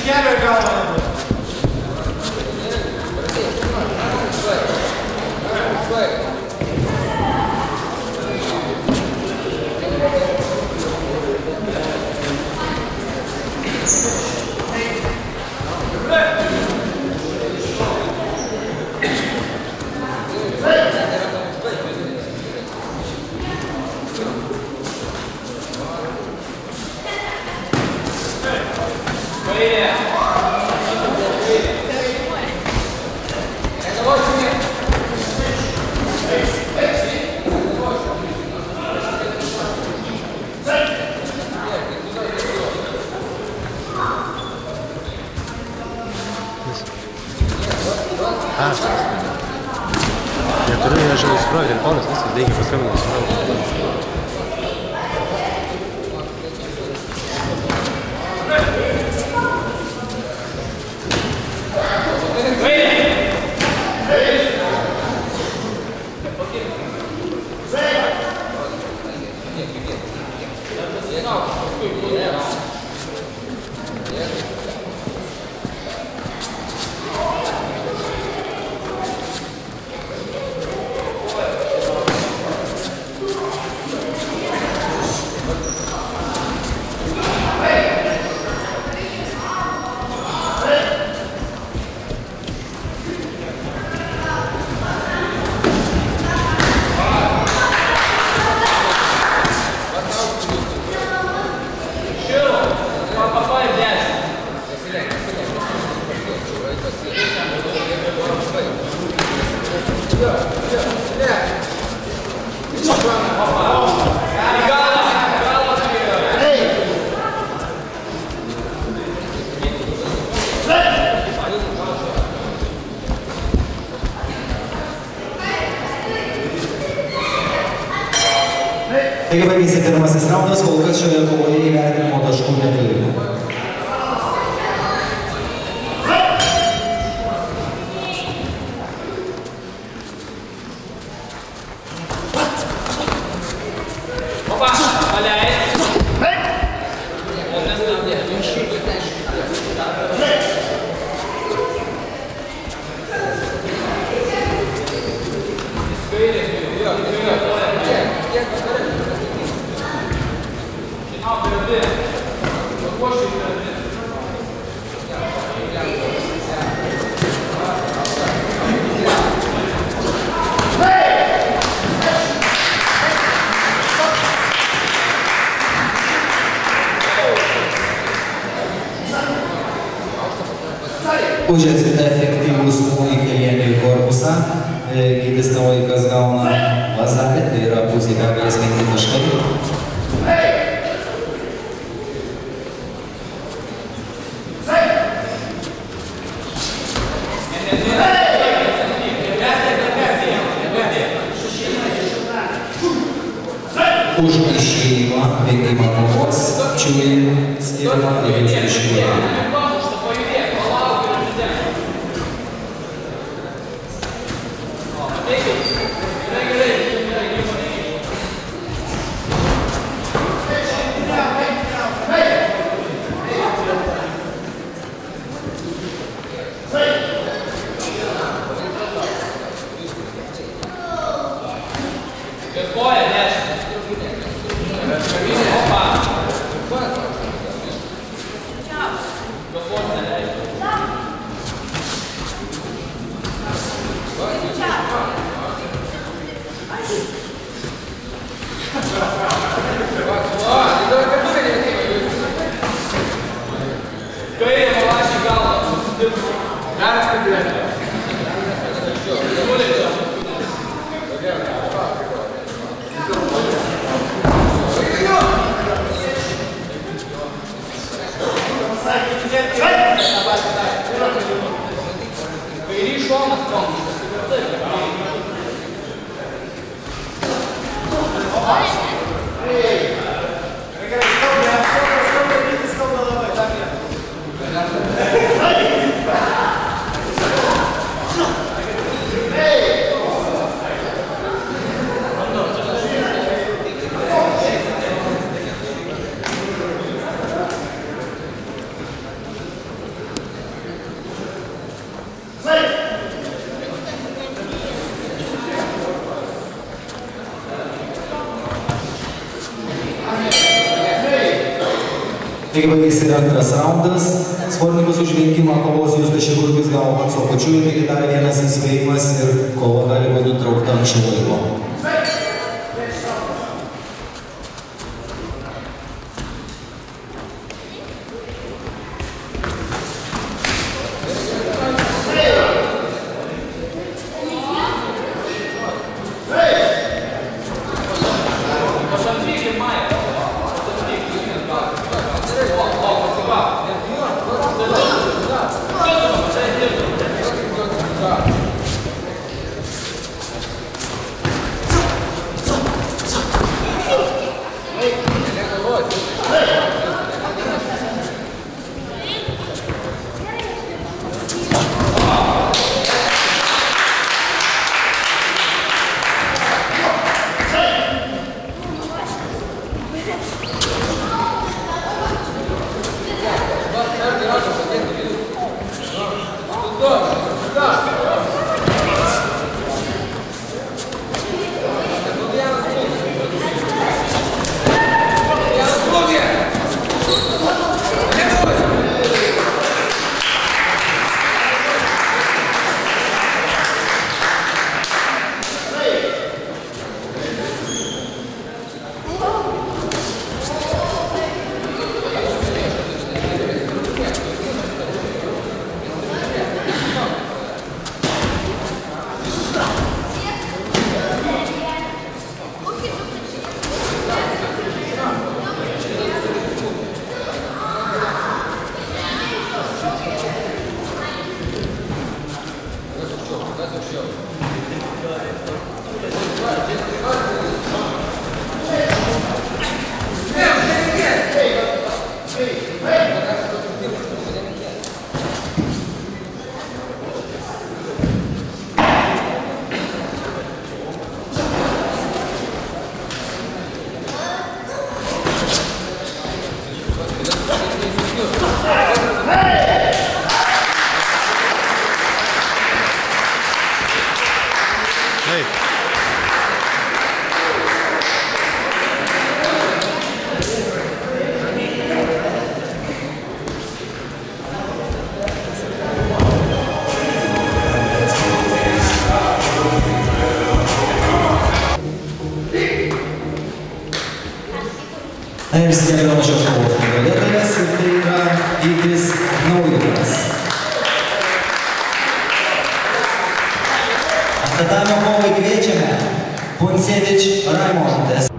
kelio į galvą nebus. Neturiu, aš jau įsikroviu telefonas, viskas veikia, paskambinu, įsikroviu. Taigi baigėsi pirmasis raundas, kol kas šioje kovoje įvertinimo taškų neturime. Užėsite efektyvų smūgį kelienį į korpusą, gytis Navaikas gauna lazarį, tai yra pusė pergalės 5 taškai. Už išėjimą veikimą kovos, čiūjį skirmą ir išėjimą. Taigi baigėsi ir antras raundas. Sportininkas už veikimą kovos Justas Šeburkis gavo pats savo pačiu, taigi dar vienas įspėjimas ir kova gali būti nutraukta anksčiau laiko. Ir skelbiamas šios kovos nugalėtojas, ir tai yra Gytis Naujokas. Ant tatamio kovai kviečiame Puncevič Raimondas.